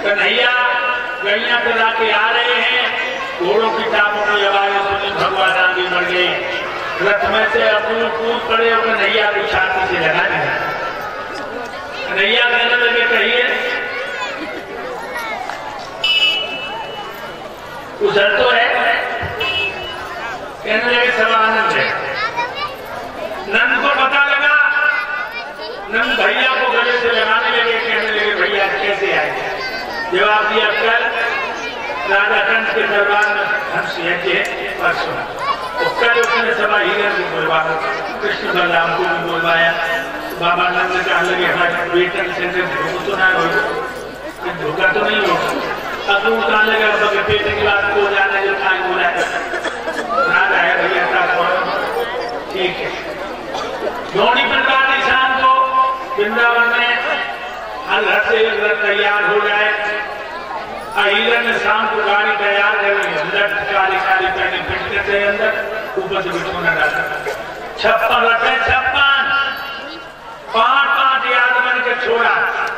कन्हैया गैया चला के आ रहे हैं, घोड़ों की टापों की आवाज़ें सुनी, भगवान आगे बढ़ गए, रथ में से अपूर कूद पड़े और कन्हैया की छाती से लगाने लगे। कन्हैया कहने लगे कहिए उधर तो है, कहने लगे सब आनंद है। नंद को पता लगा, नंद भैया को गले से लगाने लगे, कहने लगे भैया कैसे आए। जवाब दिया कल राजा कंस के दरबार में हंस के परसों, और कल उसने सभा हीरन को बुलवाया, कृष्ण बलराम को भी बुलवाया। बाबा नंद कहने लगे हमारे बेटन से धोखा तो ना हो, धोखा तो नहीं होगा। अब तू कहने लगा पेट की बात को जाने जो खाए बोला राजा है भैया का, ठीक है। धोनी प्रकार की शाम को वृंदावन में हर घर से एक रथ तैयार हो जाए। हीरन ने शाम को गाड़ी तैयार करी, अंदर काली काली पहनी फिटने से अंदर ऊपर से बिठोना डाला। 56 रथे, 56 5-5 याद बन के छोड़ा।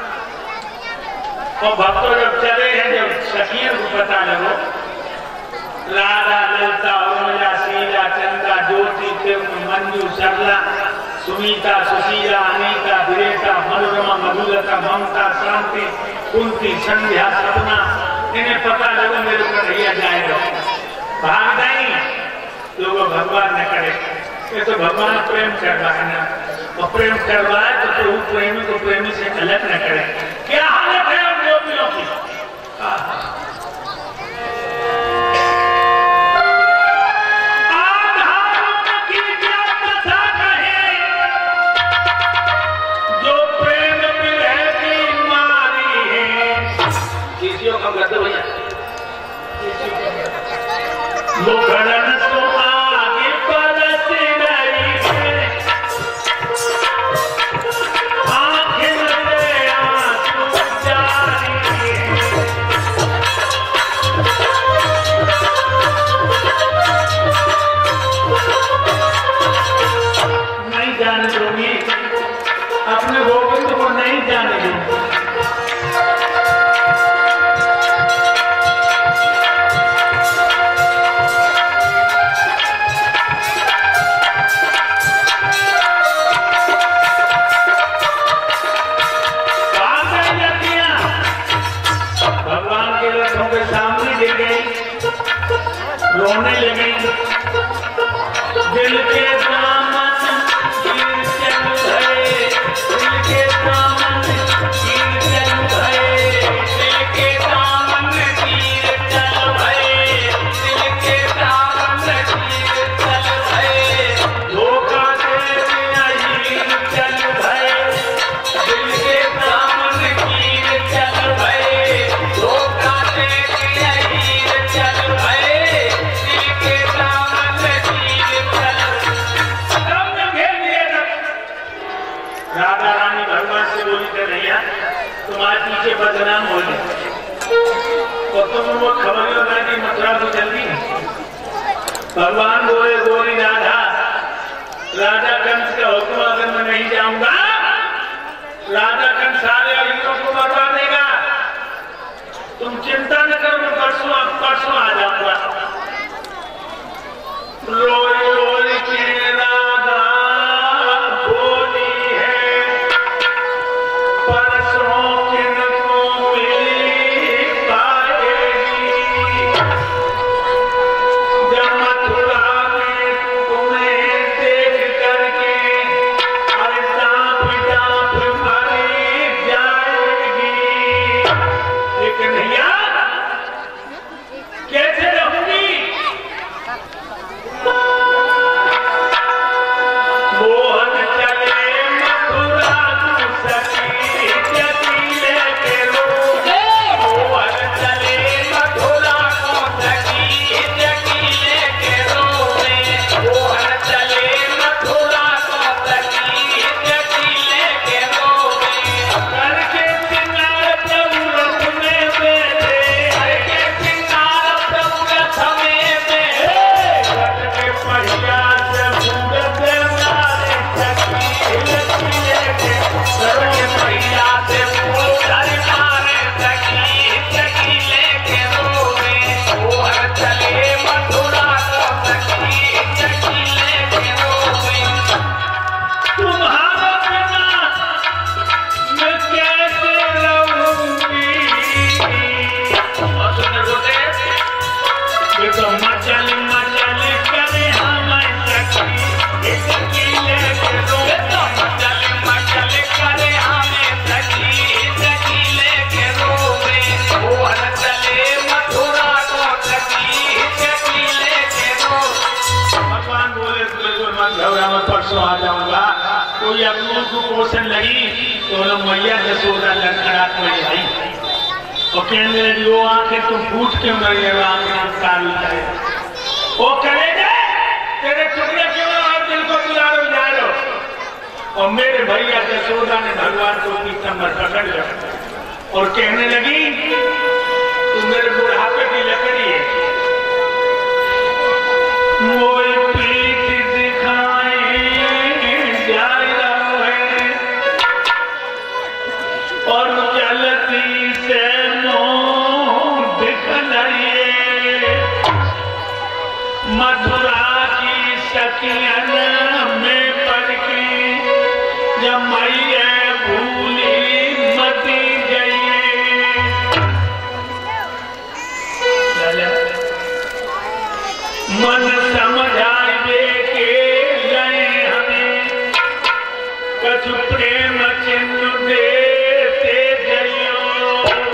और भक्तों जब चले हैं, जब सखियों को पता लगो, राधा ललिता उर्मिला शीला चंदा ज्योति मंजू सरला सुनीता सुशीला अनीता विरेता मनोरमा मधुलता ममता शांति कुंती संध्या सपना, इन्हें पता लगो मेरे को कन्हैया जाएगा। भाग नहीं लोग भगवान न करे, ये तो भगवान प्रेम करवा है ना, और प्रेम करवाए तो प्रभु प्रेमी को प्रेमी से अलग न करे। क्या हालत है हम गोपियों की। वो गणन तो आगे परस रही है, आंखें में आंसू जारी है। नहीं जाने दूंगी अपने गोविंद को, नहीं जाने दूंगी। रोने लगे, दिल के दामन गिर चल भये, दिल के दामन गिर चल भये, दिल के दामन गिर चल भये, दिल के दामन गिर चल भये, धोखा दे दिया हीर चल भये, दिल के दामन गिर चल भये, धोखा दे दिया हीर चल भये। राधा रानी भगवान से बोली कन्हैया तुम्हारे पीछे बदनाम हो गए, और तुम वो खबर लगा कि मथुरा को जल्दी। भगवान बोले गोरी राधा, राजा कंस का हुक्म अगर मैं नहीं जाऊंगा, राजा कंस सारे हीरों को मरवा देगा। तुम चिंता न करो, मैं परसों आ जाऊंगा। रोई रोई के राधा जब उनको पोषण लगी तो लोग मैया जसोदा लड़खड़ात में आई और कहने लगी वो आंखें तुम फूट क्यों रही है, आंखें काली है वो करेगा तेरे टुकड़े क्यों और दिल को बुलारो जा लो। और मेरे भैया जसोदा ने भगवान को अपनी कमर पकड़ लिया और कहने लगी तू मेरे बुढ़ापे की लकड़ी है, वो पीठ दिखाए जा रहा है और चलती से मुंह दिखलाइए, मथुरा की सखियन में पड़ के जब मैया भूली मती जाइए। मन समझाइए के लय हमें कछु प्रेम चिन्ह देते जइयो,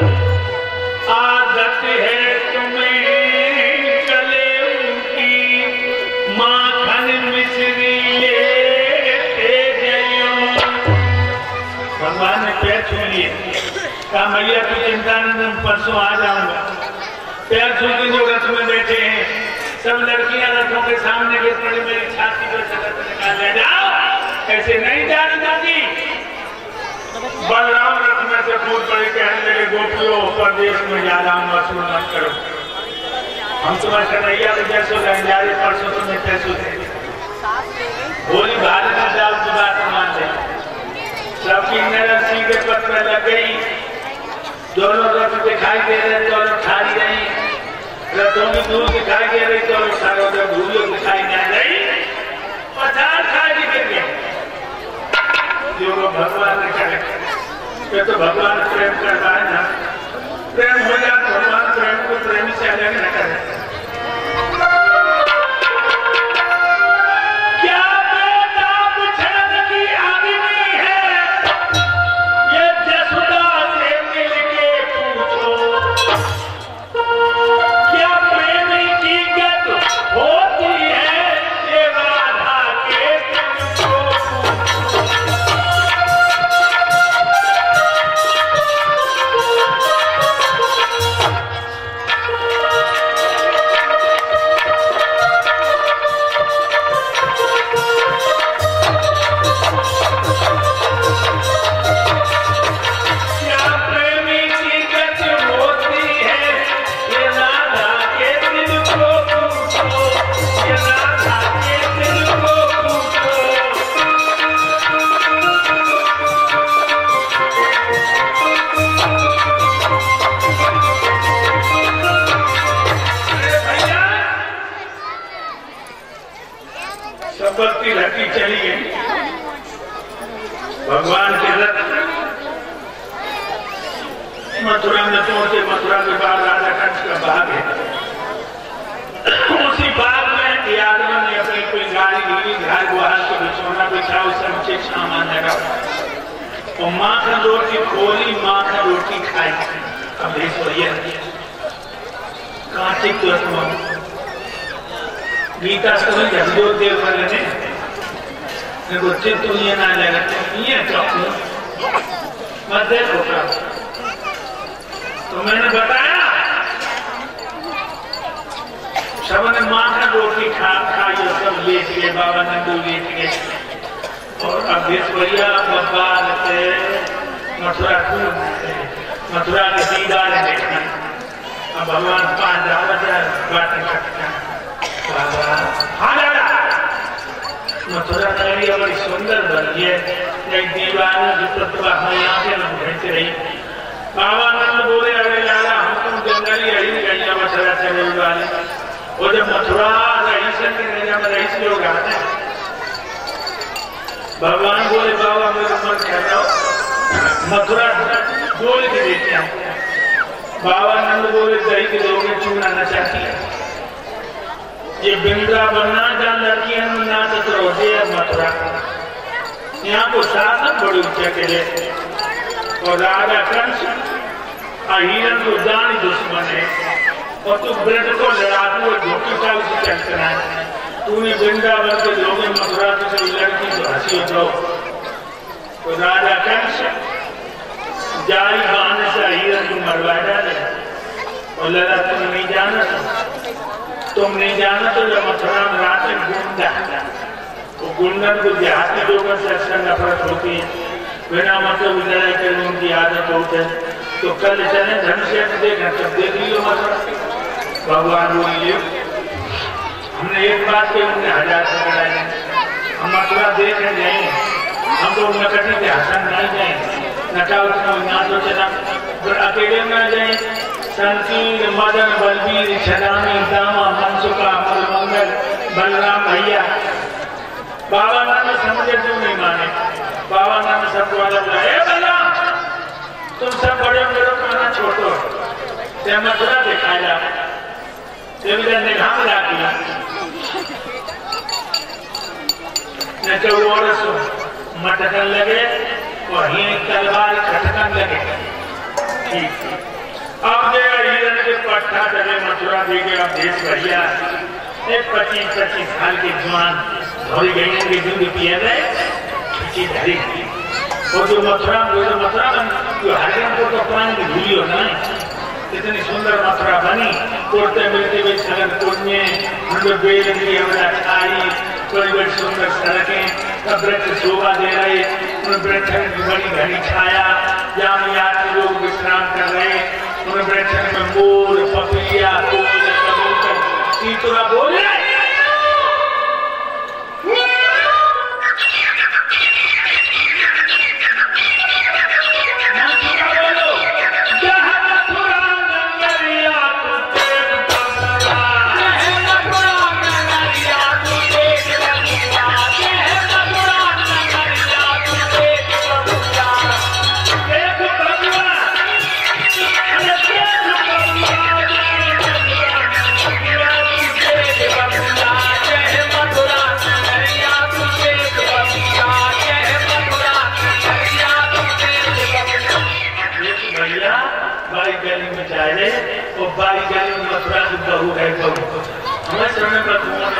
आदत है तुम्हें चले उनकी माखन मिश्री लेते जइयो। भगवान ने पैर छू लिए, कहा मैया की चिंता नहीं, परसों आ जाऊंगा। पैर छू के जो रथ में बैठे हैं सब लड़कियां रथों के सामने गिर पड़ी, मेरी छाती पर सटक निकाल ले जाओ, ऐसे नहीं जानी दादी। बलराम रथ में से कूद पड़े, कहने लगे गोपियों परदेश में जा रहा हूँ, असुर मत करो, हम तुम्हारे कन्हैया में जैसो गंजारे परसों तुम्हें पैसों देंगे। बोली भारत में जाओ की बात मान ले। सबकी नजर सीधे पत्र लग गई, दोनों रथ दिखाई दे रहे, दोनों ठारी रही, रथों की दूर दिखाई दे रही, दोनों सारों में भूलियों दिखाई नहीं रही, पठार खाली गिर गए। जो भगवान ने करे, ये तो भगवान प्रेम करता है ना, प्रेम हो जाए भगवान प्रेम को प्रेमी से अलग न करे। भक्ति घटी चली गई। भगवान के रथ मथुरा में पहुंचे, मथुरा के बाद राजा कंस का बाग है, उसी बाग में यादव ने अपनी कोई गाड़ी ली, घर गुहार को बिछोना बिछा, उस समझे सामान लगा और माखन रोटी खोली, माखन रोटी खाई। अब कार्तिक गीता समझ हजोर देव वाले ने चित्त ये ना लगा ये मत देखो तो मैंने बताया सबने माखन रोटी खाई, सब लेट गए, बाबा नंदू लेट गए और अब भैया बब्बा मथुरा के दीदार देखना। अब भगवान 5 बातें करते हैं, मथुरा नगरी बड़ी सुंदर बनी है, एक दीवारों की प्रतिभा यहाँ से न घूमती रही। बाबा नंद बोले अरे लाला हम तुम जंगली रही गैया मथुरा चले वाले, वो जब मथुरा रईस लोग आते हैं, भगवान बोले बाबा मेरा मन कर रहा हो मथुरा बोल के देते हैं। बाबा नंद बोले दही के लोग चूना न चाहती है, ये वृंदावन ना जहाँ लड़कियां ना चतुरोधे मथुरा, यहाँ को शासन बड़ी ऊंचे के लिए और राजा कंस हिरण को जान दुश्मन है और तू ब्रज को लड़ाकू और धोखी का उसे चलना है। तूने वृंदावन के लोग मथुरा की लड़की को हंसी उठाओ तो राजा कंस जाई बांध से हिरण को मरवा डाले और लगा तुम नहीं जाना तो जब मथुरा में रात में गुंडा तो गुंडन को देहाती लोगों से अक्सर नफरत होती है, बिना मतलब लड़ाई करने उनकी आदत होती है। तो कल चले धन से देखा तब देख लियो मथुरा, भगवान बोल लियो हमने एक बात की उन्हें 1000 से लड़ाई, हम मथुरा देखने जाएंगे, हम तो नकटी के हसन नहीं जाएंगे, नटा उतना ना तो चला फिर अकेले में जाए। संकीर्ण मदन बलबीर छदामी दामा मनसुका मंगल बलराम भैया बाबा नाम समझे क्यों नहीं माने। बाबा नाम सबको अलग लाए, बलराम तुम सब बड़े बड़े खाना छोटो ते मथुरा दिखाया जा ने घाम लाती न तो और मटकन लगे और ही तलवार खटकन लगे। ठीक अब हिरण के पट्टा चले मथुरा देखे अब देश भैया एक 25-25 साल के जवान धोरी गई के दूध पिए गए खींची धरी और जो मथुरा जो हरियाणा को पानी भूलियो नहीं, इतनी सुंदर मथुरा बनी। कोरते मिलते हुए सड़क पुण्य बेल की छाई बड़ी बड़ी सुंदर सड़कें, तब वृक्ष शोभा दे रहे, उन वृक्षों की बड़ी घनी छाया, जहाँ यात्री लोग विश्राम कर रहे, उन वृक्षों में मोर पपीया कबूतर तीतुरा बोल रहे। बारी गली में मथुरा की बहू है बहू हमें समय पर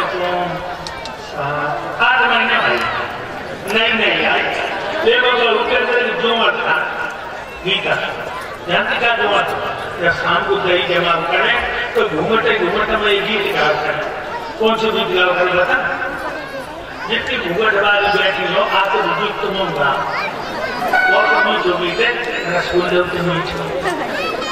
8 महीने भाई नहीं आई देखो बहू के अंदर जोमर था गीता जानती का जोमर जब शाम को दही जमा करें तो घूमटे में एक गीत गा करें। कौन सी गीत गा कर बता जितनी घूमट वाली बैठी हो आपको बुजुर्ग तुम होगा और तुम जो भी थे रसगुल्ले तुम्हें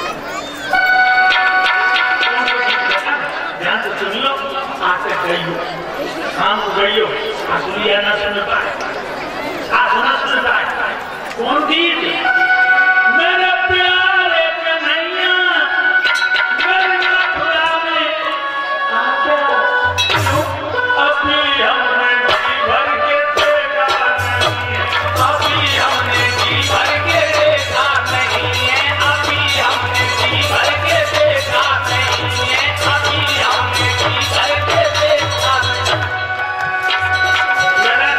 सुनियो आते गई शाम को गई हो सुनिया ना सुन पाए सुन पाए कौन गीत मेरे प्यारे कन्हैया मेरे मथुरा में आजा अभी हमने जी भर के देखा नहीं है, अभी हमने जी भर के देखा नहीं है, अभी हमने जी भर के देखा नहीं है, अभी हमने जी भर के देखा नहीं। मेरा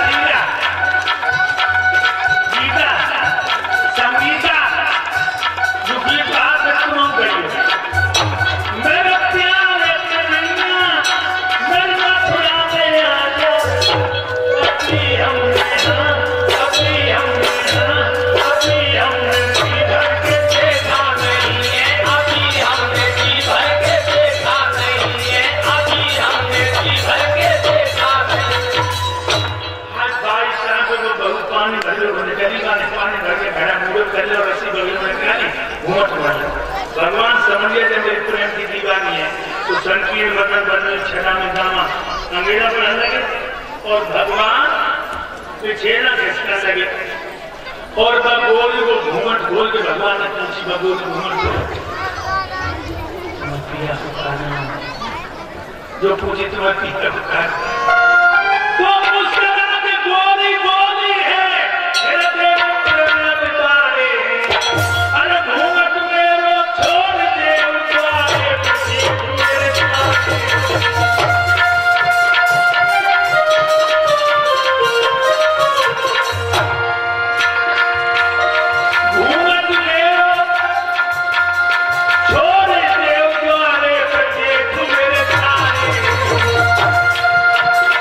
गीता संगीता जो गीत आज तुम गई मेरे प्यारे कन्हैया मेरे मथुरा में आजा अभी हमने जी भर के देखा नहीं है, अभी हमने जी भर के देखा नहीं है, अभी हमने जी भर के देखा नहीं। आज 22 साल को बहुत पानी भर लो गली का पानी भर के घड़ा मुड़े कर लो रस्सी बगल में निकाली घूमट मार लो। भगवान समझिए जब मेरी प्रेम की दीवानी है तो संकीर्ण बदन बदन छड़ा में दामा अंगेड़ा पढ़ने लगे और भगवान पीछे ना खिसकने लगे और बगोल को घूमट बोल के भगवान ने तुलसी बगोल घूमट जो पूछे तुम्हारे पिता को तो मुस्कुरा के गोली गोली है तेरे प्रेम तारे अरे घूमट मेरो छोड़ दे उतारे पीछे मेरे घूमट मेरो छोड़ दे उतारे पीछे मेरे तारे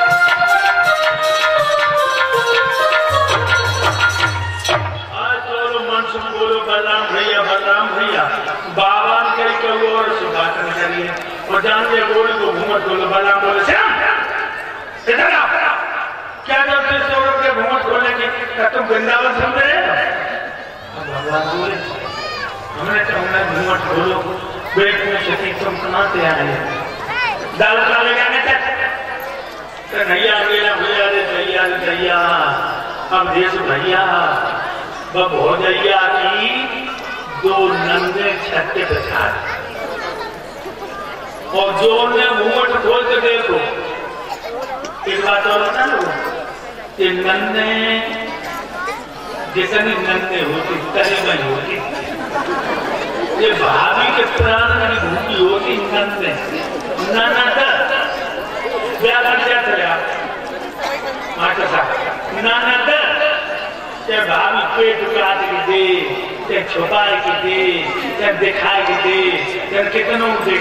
और जानते गोल को घूमट खोलो बलराम बोले श्याम इधर आओ क्या जब से सौरभ के घूमट खोलने की तुम वृंदावन समझ रहे हो भगवान बोले हमने तो घूमट खोलो बेट में सती तुम कहाँ से आए दाल खा ले जाने तक नैया भैया रे भैया अब देश भैया बब हो जैया की दो नंगे छत्ते बचा और जो ने घूमट खोल के देखो एक बात और बता लो ये नन्हे जितनी नन्हे होती तरी में होती ये भाभी के प्राण में भूखी होती नन्हे नाना ब्याह क्या चला मास्टर साहब नाना चाहे भाभी पेट काट के दे चाहे छुपाए के दे चाहे दिखाए के दे चाहे कितनों दे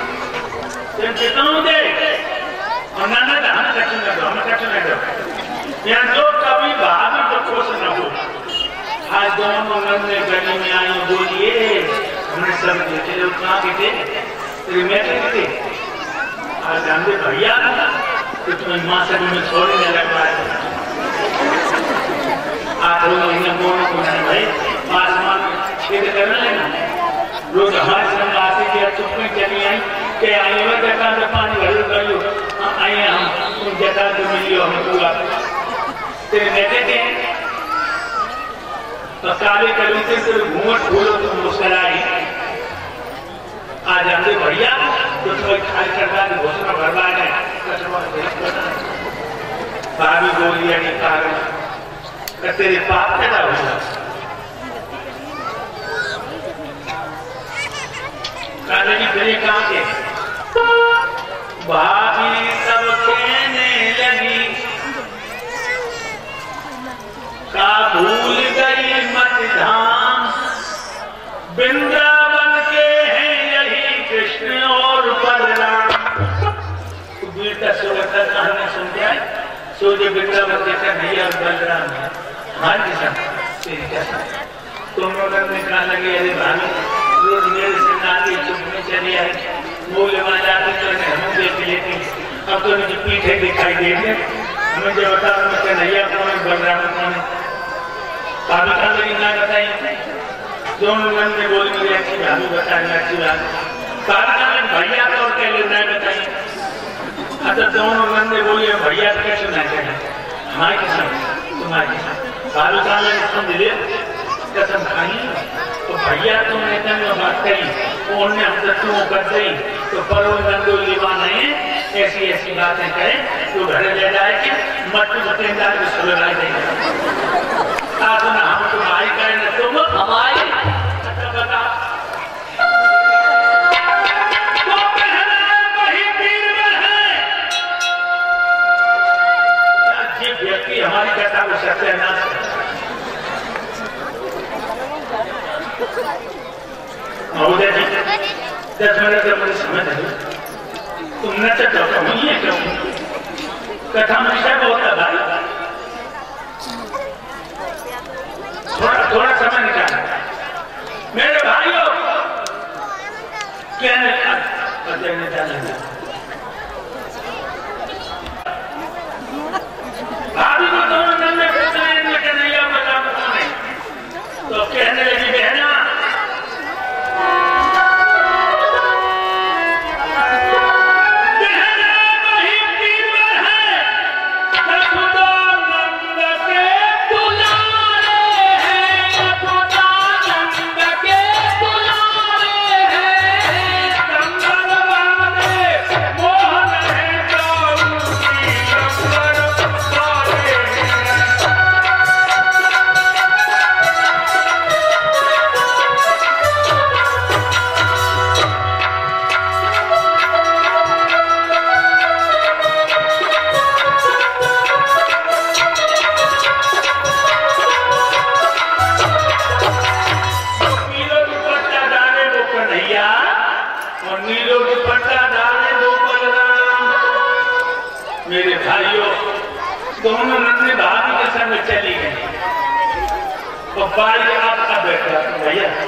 और नाना का हम कठिन दो यहाँ जो कभी भाभी तो खुश न हो आज दोनों नन्हे गली में आई बोलिए हमने सब देखे लोग कहाँ के थे तेरी मैं थे आज जानते भैया तो तुम्हें माँ से तुम्हें छोड़ने लग रहा है आप लोग दोनों को नहीं भाई आसमान छेद करने लेना रोज हमारे संग आते कि चुप में चली आई कि आई हुआ जगह में पानी भर गयो आए हम तुम जगह तो मिलियो हम पूरा तेरे बेटे के तो काले कलू से तेरे घूमट खोलो तुम मुस्कुराई आज हमने भैया तो तुम्हें खाली करवा के घोषणा भरवा गए भाभी बोलिया के कारण तेरे पाप पैदा हुआ काले की फिर कहाँ के भाभी सब कहने लगी का भूल गई मत धाम वृंदावन के हैं यही कृष्ण और बलराम बेटा सोलता कहानी सुन जाए सोचे वृंदावन के कन्हैया और बलराम है हाँ जी साहब तुम लोगों ने कहा लगे अरे भाभी रोज मेरे से नाती चुपने चले आए बोले वहां जाते तो हम देख लेते अब तो मुझे पीठे दिखाई दे रहे मुझे बता कन्हैया कौन है बलराम कौन है भाभी कहा लगी ना बताइए दोनों मन में बोली मुझे अच्छी भाभी बताने अच्छी बात भाभी कहा भैया तो और कह ले ना बताइए अच्छा दोनों मन में बोलिए भैया कैसे ना चाहिए हमारे किसान तुम्हारे किसान भाभी कहा लगी समझ ले कसम खाई तो भैया तुमने इतने बात कही उन्होंने हम तत्वों कर दी तो परो नंदो लिवा नहीं ऐसी ऐसी बातें करें तो घर ले जाए कि मत बतेंदार को सुलगाई देंगे आप ना हम तुम्हारी करें ना तुम हमारी बता तो वही बीरबल है जिस व्यक्ति हमारी कथा को सत्यानाश महोदय जी 10 मिनट का मुझे समय नहीं तुमने तो डॉक्टर नहीं है क्यों कथा में विषय बहुत है भाई थोड़ा समय निकाल मेरे भाइयों क्या नहीं जाना भाभी को दोनों नन में पूछा कन्हैया बलराम कौन है तो कहने लगी बहना मेरे भाइयों दोनों नन्हे भाभी के संग चली गई और बाई आपका बेटा भैया